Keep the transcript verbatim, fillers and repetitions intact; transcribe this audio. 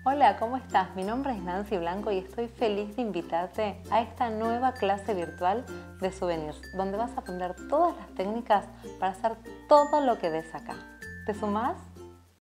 Hola, ¿cómo estás? Mi nombre es Nancy Blanco y estoy feliz de invitarte a esta nueva clase virtual de Souvenirs, donde vas a aprender todas las técnicas para hacer todo lo que ves acá. ¿Te sumás?